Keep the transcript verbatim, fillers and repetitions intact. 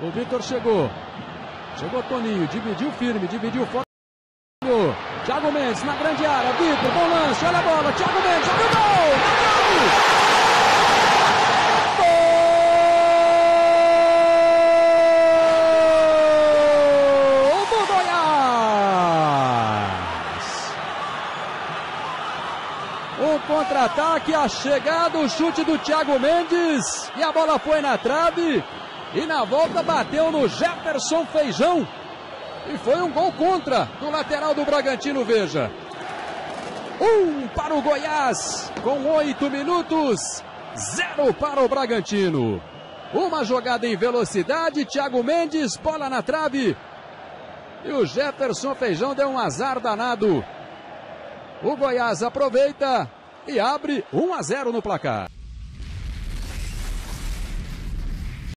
O Vitor chegou. Chegou Toninho, dividiu firme, dividiu forte. Thiago Mendes na grande área. Vitor, bom lance, olha a bola. Thiago Mendes, olha o gol! Gol! Gol do Goiás! O contra-ataque, a chegada, o chute do Thiago Mendes. E a bola foi na trave. E na volta bateu no Jefferson Feijão. E foi um gol contra do lateral do Bragantino, veja. Um para o Goiás, com oito minutos. Zero para o Bragantino. Uma jogada em velocidade, Thiago Mendes, bola na trave. E o Jefferson Feijão deu um azar danado. O Goiás aproveita e abre um a zero no placar.